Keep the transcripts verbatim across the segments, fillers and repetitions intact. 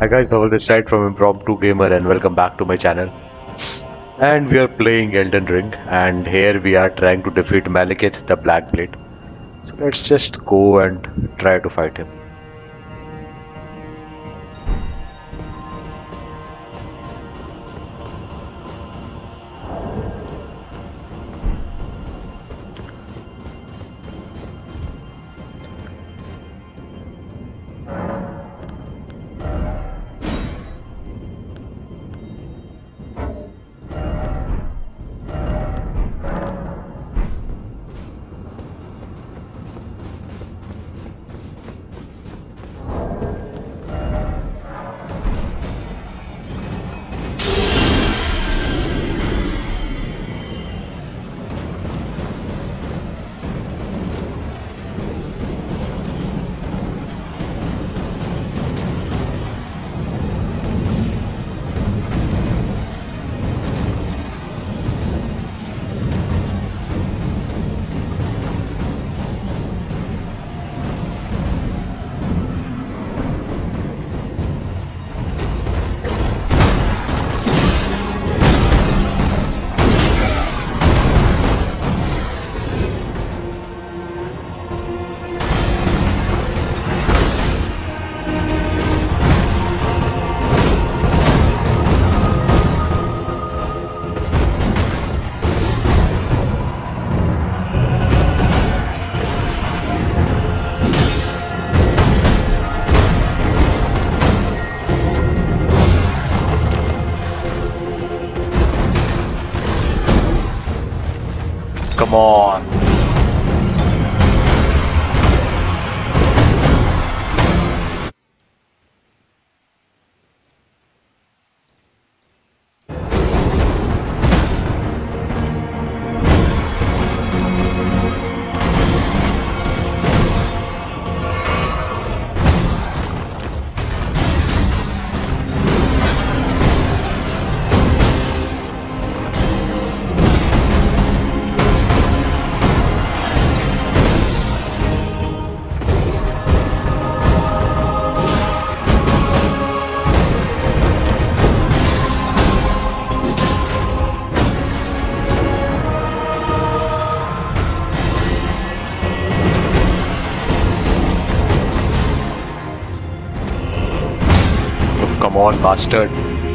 Hi guys, all this side from Impromptu Gamer and welcome back to my channel. And we are playing Elden Ring and here we are trying to defeat Maliketh the Black Blade. So let's just go and try to fight him. Come on. Come on, bastard.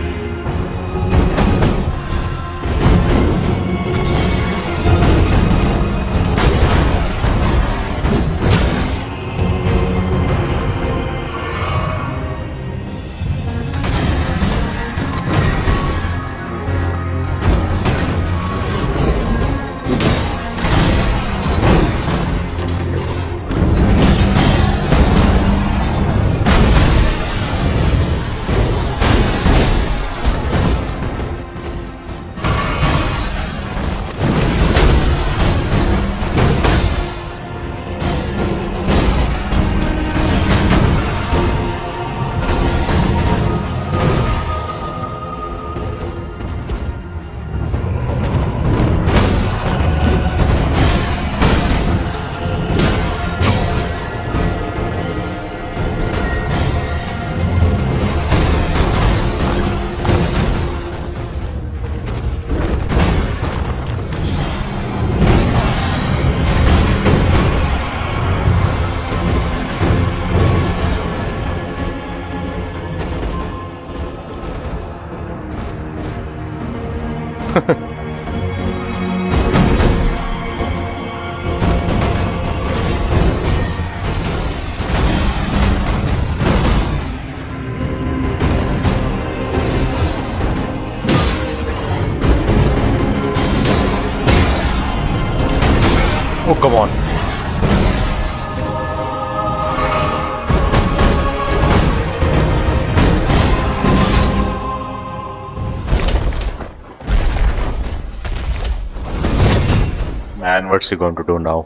Oh, come on. Man, what's he going to do now?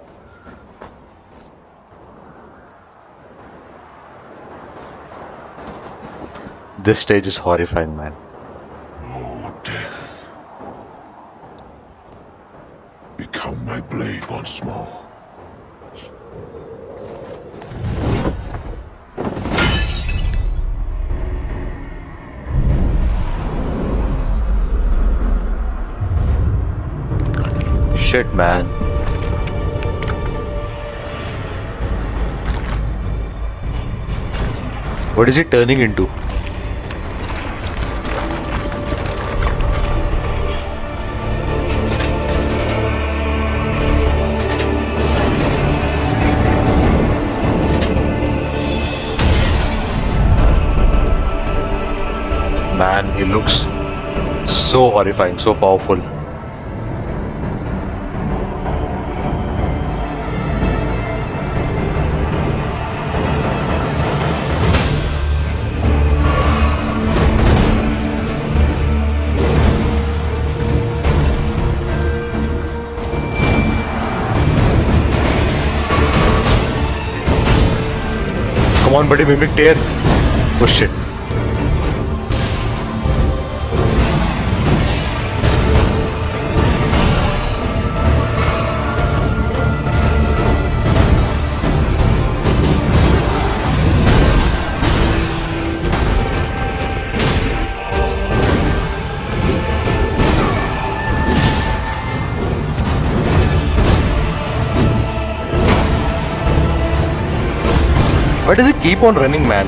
This stage is horrifying, man. Oh, death. Become my blade once more. shit, man. What is it turning into? Man, he looks so horrifying, so powerful. Come on, buddy, mimic tear. Oh shit. Why does it keep on running, man?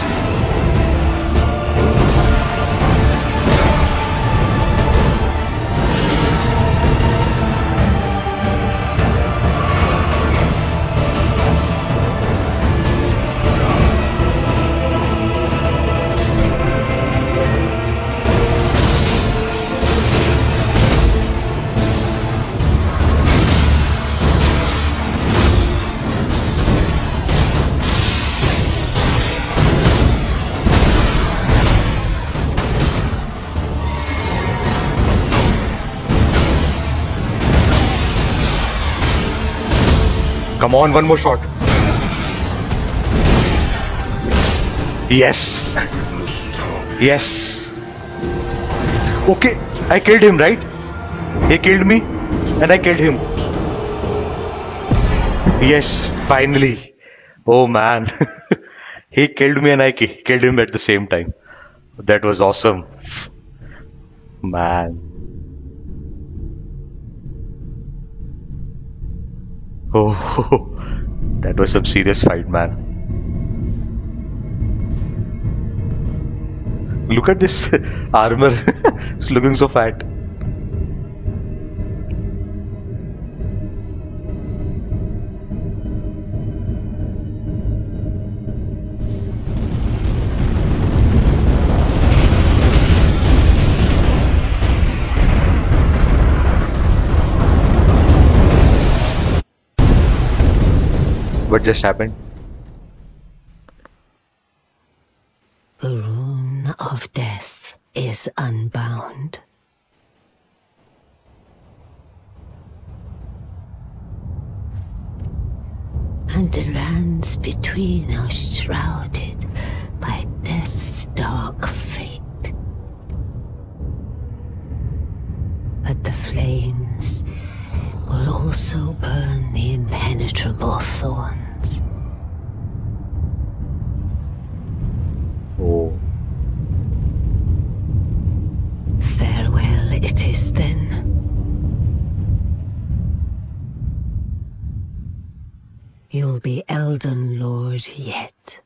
Come on, one more shot. Yes. Yes. Okay, I killed him, right? He killed me and I killed him. Yes, finally. Oh man. He killed me and I ki- killed him at the same time. That was awesome. Man. Oh, that was some serious fight, man. Look at this armor. It's looking so fat. What just happened? The rune of death is unbound. And the lands between are shrouded by death's dark fate. But the flames will also burn the impenetrable thorns. Oh. Farewell it is then. You'll be Elden Lord yet.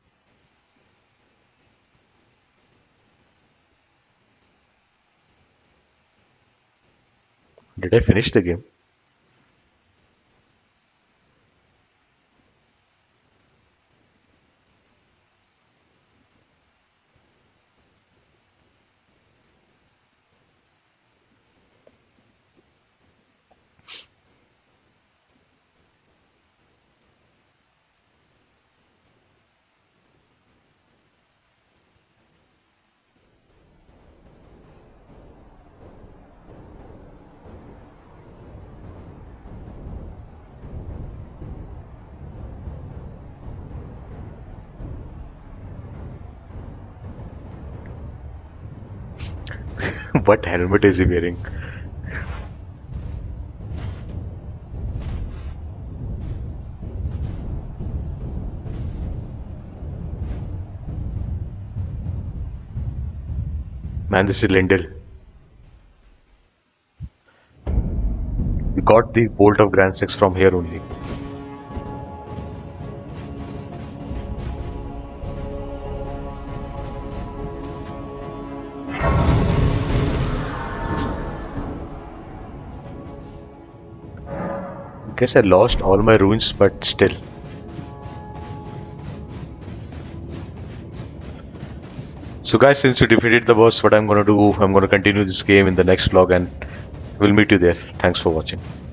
Did I finish the game? What helmet is he wearing? Man, this is Leyndell. got the Bolt of Grand Six from here only. Guess I lost all my runes, but still. So guys, since you defeated the boss, what I'm gonna do, I'm gonna continue this game in the next vlog and we'll meet you there. Thanks for watching.